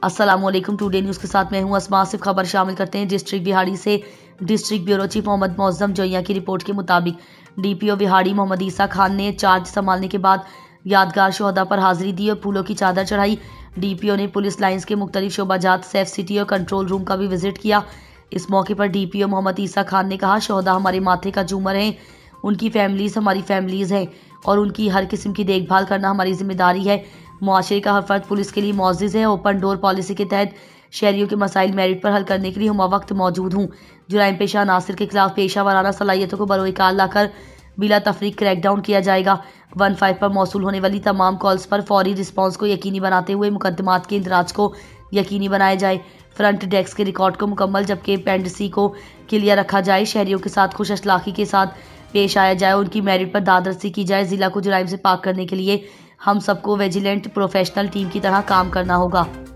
अस्सलामुअलैकुम। Today news के साथ मैं हूं अस्मा। सिर्फ खबर शामिल करते हैं डिस्ट्रिक्ट बिहाड़ी से। District bureau chief Mohammad Mozam Joiya की रिपोर्ट के मुताबिक डीपीओ बिहाड़ी मोहम्मद ईसा खान ने चार्ज संभालने के बाद यादगार शोहदा पर हाजिरी दी और फूलों की चादर चढ़ाई। डीपीओ ने पुलिस लाइंस के मुख्तलिफ शोबाजात, सेफ सिटी और कंट्रोल रूम का भी विजिट किया। इस मौके पर डीपीओ मोहम्मद ईसा खान ने कहा, शोहदा हमारे माथे का झूमर हैं, उनकी फैमिलीज़ हमारी फैमिलीज़ हैं और उनकी हर किस्म की देखभाल करना हमारी जिम्मेदारी है। मुआशरे का हर फर्द पुलिस के लिए मोअज़्ज़िज़ है। ओपन डोर पॉलिसी के तहत शहरियों के मसाइल मेरिट पर हल करने के लिए हम वक्त मौजूद हूँ। जुराइम पेशा अनासर के खिलाफ पेशा वाराना सलाहियतों को बरोएकार लाकर बिला तफरीक क्रैकडाउन किया जाएगा। 15 पर मौसूल होने वाली तमाम कॉल्स पर फौरी रिस्पॉन्स को यकीनी बनाते हुए मुकदमात के इंदराज को यकीनी बनाया जाए। फ्रंट डेस्क के रिकॉर्ड को मुकम्मल जबकि पेंड सी को क्लियर रखा जाए। शहरियों के साथ खुश अखलाकी के साथ पेश आया जाए, उनकी मेरिट पर दादरसी की जाए। ज़िला को जुराइम से पाक करने के लिए हम सबको विजिलेंट प्रोफेशनल टीम की तरह काम करना होगा।